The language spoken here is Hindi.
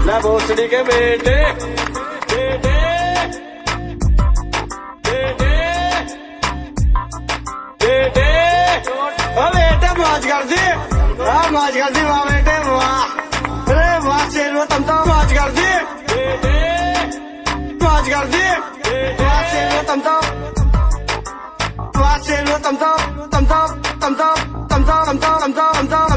ले भोसड़ी के बेटे बेटे बेटे बेटे ओ बेटे मौज कर दी मौज कर दी वाह बेटे वाह अरे वाह शेर तुम तो मौज कर दी बेटे मौज कर दी वाह शेर तुम तो वाह शेर तुम तो